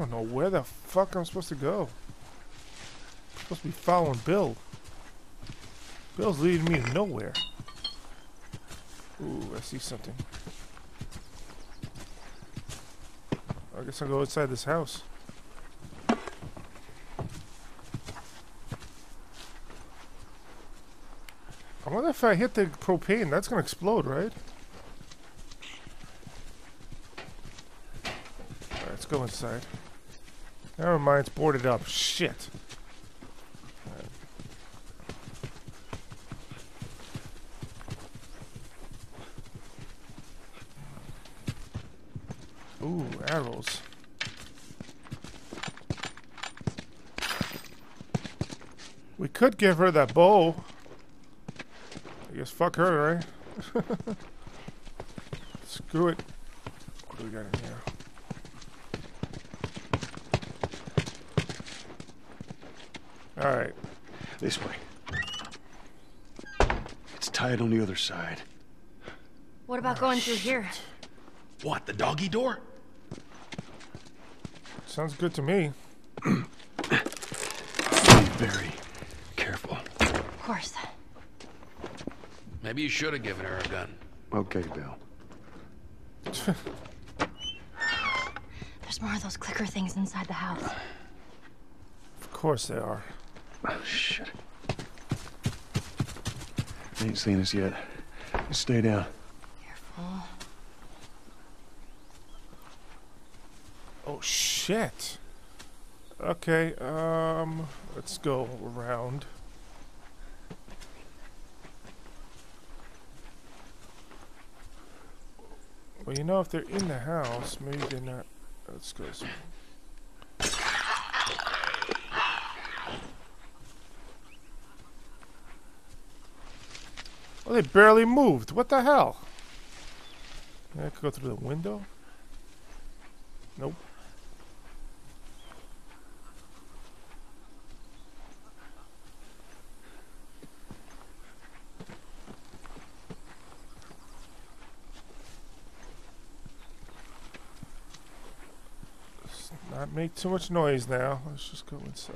don't know where the fuck I'm supposed to go. I'm supposed to be following Bill. Bill's leading me to nowhere. Ooh, I see something. I guess I'll go inside this house. I wonder if I hit the propane, that's gonna explode, right? Alright, let's go inside. Never mind, it's boarded up. Shit. Ooh, arrows. We could give her that bow. I guess fuck her, right? Screw it. What do we got in here? Alright. This way. It's tied on the other side. What about going through here? What, the doggy door? Sounds good to me. Be very careful. Of course. Maybe you should have given her a gun. Okay, Bill. There's more of those clicker things inside the house. Of course they are. Oh, shit. They ain't seen us yet. Just stay down. Careful. Oh shit. Okay, let's go around. Well, you know, if they're in the house, maybe they're not. Let's go this way. Oh, they barely moved. What the hell? I could go through the window? Nope. Let's not make too much noise now. Let's just go inside.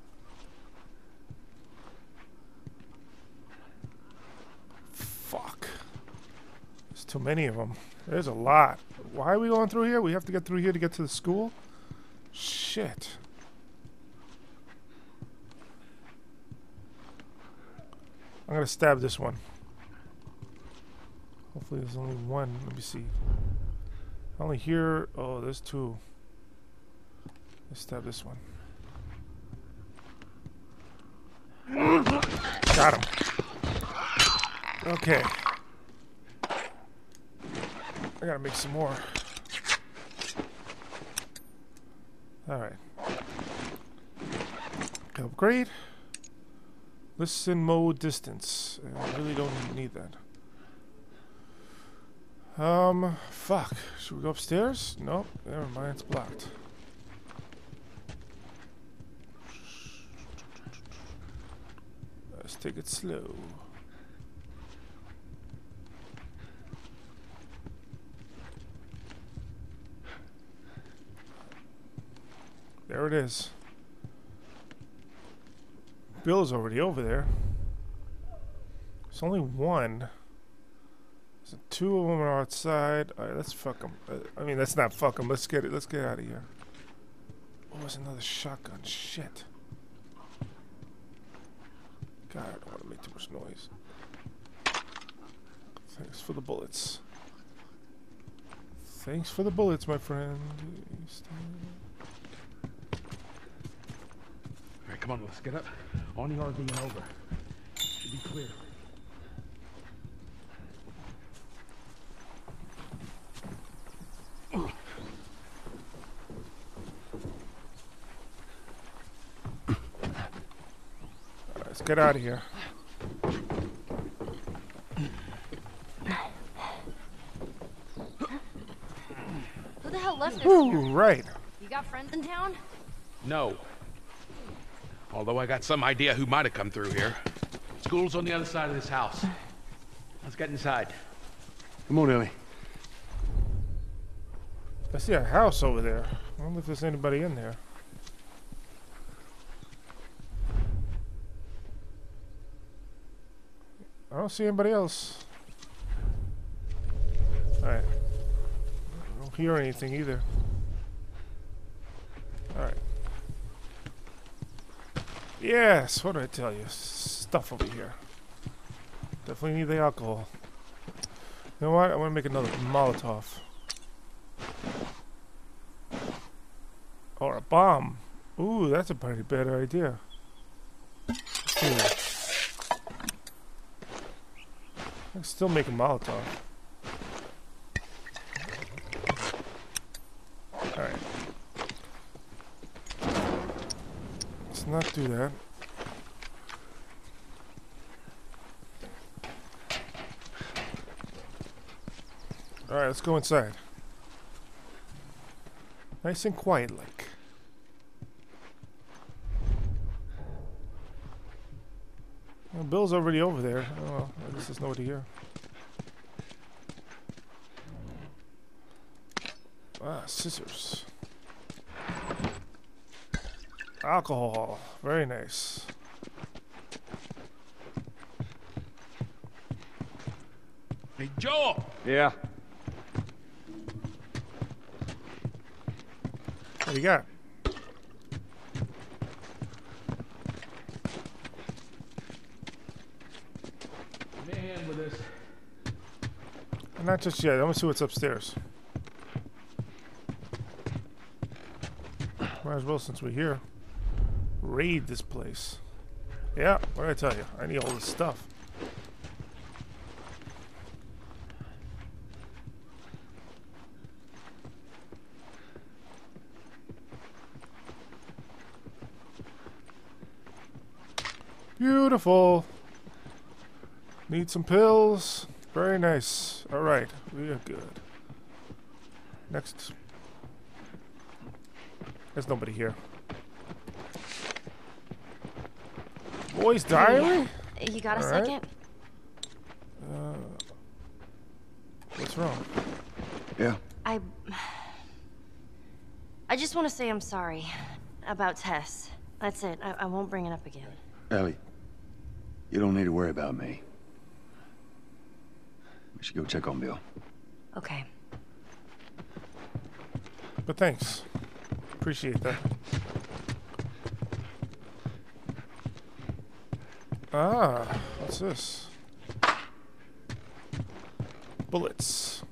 Fuck. There's too many of them. There's a lot. Why are we going through here? We have to get through here to get to the school? Shit. I'm gonna stab this one. Hopefully there's only one. Let me see. I only hear... Oh, there's two. Let's stab this one. Got him. Okay. I gotta make some more. Alright. Upgrade. Listen mode distance. I really don't need that. Fuck. Should we go upstairs? Nope. Never mind, it's blocked. Let's take it slow. There it is. Bill's already over there. There's only one. So two of them are outside. All right, let's fuck them. I mean, let's not fuck them. Let's get it. Let's get out of here. Oh, there's another shotgun. Shit. God, I don't want to make too much noise. Thanks for the bullets. Thanks for the bullets, my friend. All right, come on, let's get up. On the RV and over. Should be clear. Let's get out of here. Who the hell left us Ooh, here? right. You got friends in town? No. Although I got some idea who might have come through here. School's on the other side of this house. Let's get inside. Come on, Ellie. I see a house over there. I wonder if there's anybody in there. I don't see anybody else. Alright. I don't hear anything either. Alright. Yes, what did I tell you? Stuff over here. Definitely need the alcohol. You know what? I want to make another Molotov. Or a bomb. Ooh, that's a pretty bad idea. Let's do that. I can still make a Molotov. Alright. Let's not do that. Alright, let's go inside. Nice and quiet like. Well, Bill's already over there. Oh, well, I guess there's nobody here. Ah, scissors. Alcohol. Very nice. Hey, Joel! Yeah. What do you got? Give me a hand with this. Not just yet. I want to see what's upstairs. Might as well, since we're here, raid this place. Yeah, what did I tell you? I need all this stuff. Beautiful. Need some pills. Very nice. Alright, we are good. Next. There's nobody here. Boy's diary? You got a All right. second? What's wrong? I just want to say I'm sorry about Tess. That's it. I won't bring it up again. Ellie, you don't need to worry about me. We should go check on Bill. Okay. But thanks. Appreciate that. Ah, what's this? Bullets.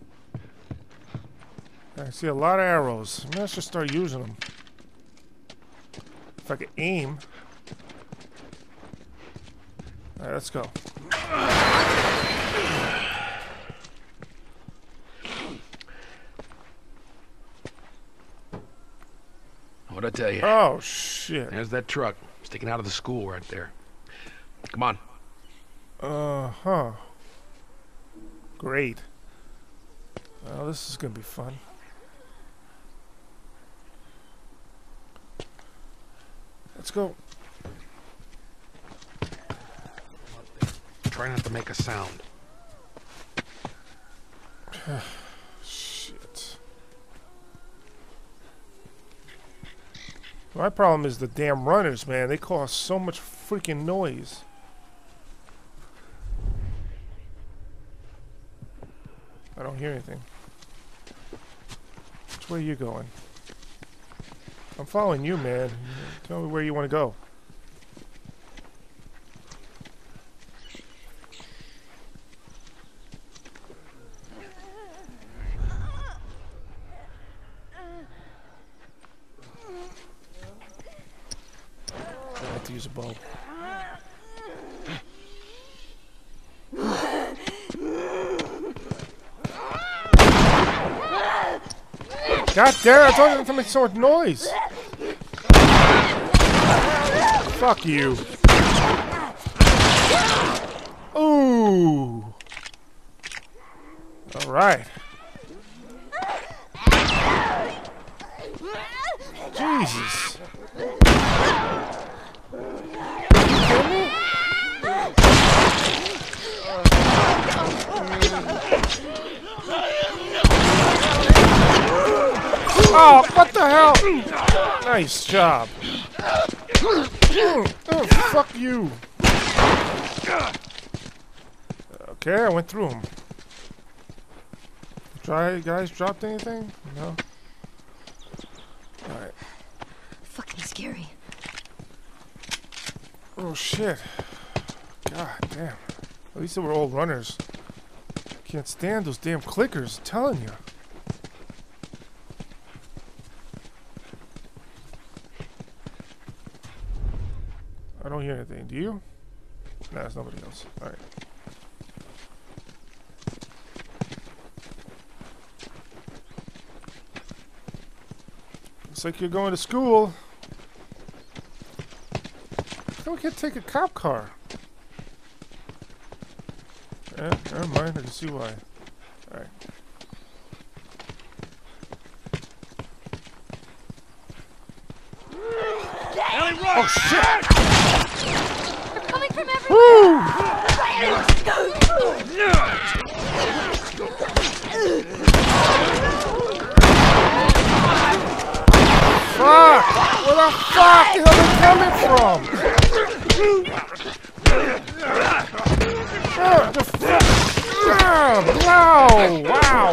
I see a lot of arrows. Maybe I should start using them. If I could aim. Alright, let's go. What'd I tell you? Oh, shit. There's that truck sticking out of the school right there. Come on. Uh-huh. Great. Well, this is gonna be fun. Let's go. Try not to make a sound. Shit. My problem is the damn runners, man. They cause so much freaking noise. I don't hear anything. Which way are you going? I'm following you, man. Tell me where you want to go. I have to use a bow. God damn it, I told you not to make so much noise. Fuck you. Ooh. Alright. Jesus. You kidding me? Oh, what the hell? Nice job. Oh, fuck you. Okay, I went through him. Guys dropped anything? No? Alright. Fucking scary. Oh shit. God damn. At least they were all runners. Can't stand those damn clickers, I'm telling you. I don't hear anything. Do you? Nah, it's nobody else. Alright. Looks like you're going to school. How we can't take a cop car? Yeah, never mind. I can see why. Alright. Oh shit! They're coming from everywhere! Fuck! Where the fuck are they coming from? No! Wow!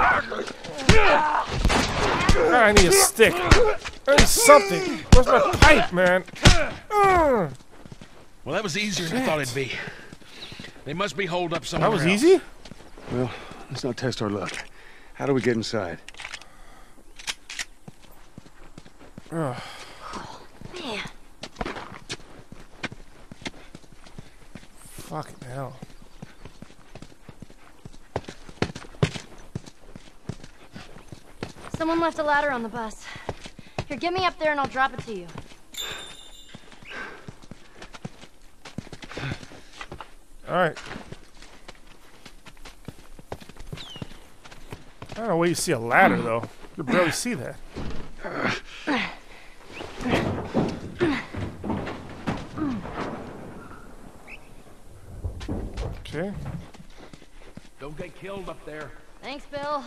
I need a stick. I need something. Where's my pipe, man? Well, that was easier than I thought it'd be. They must be holed up somewhere That was else. easy? Well, let's not test our luck. How do we get inside? Man. Fucking hell. Someone left a ladder on the bus. Here, get me up there and I'll drop it to you. Alright. I don't know where you see a ladder, though. You can barely see that. Okay. Don't get killed up there. Thanks, Bill.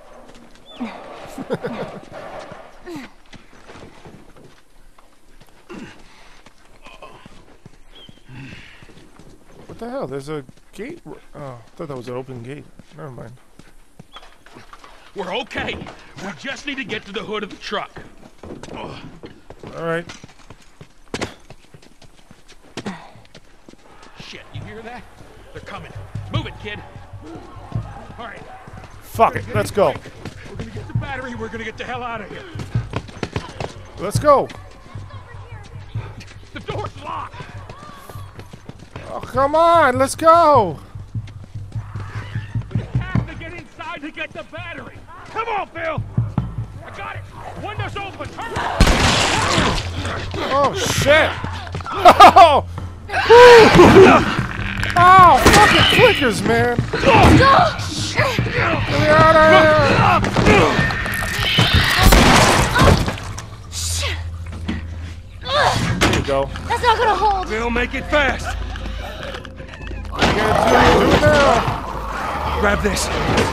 What the hell? There's a gate. Oh, I thought that was an open gate. Never mind. We're okay. We just need to get to the hood of the truck. Alright. Shit, you hear that? They're coming. Move it, kid. All right. Fuck it. Let's go. We're gonna get the battery. We're gonna get the hell out of here. Let's go. The door's locked. Oh, come on. Let's go. We have to get inside to get the battery. Come on, Bill. I got it. Window's open. Hurry. Oh, shit. Oh, oh fucking clickers, man. Get me out of here. There you go. That's not gonna hold. Bill, make it fast. Do it now. Grab this.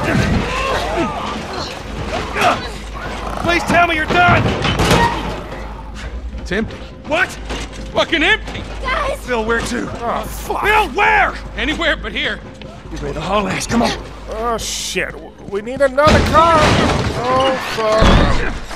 Please tell me you're done. It's empty. What? Fucking empty. Guys! Bill, where to? Oh, fuck. Bill, where? Anywhere but here. You ready to haul ass? Come on. Oh, shit. We need another car. Oh, fuck.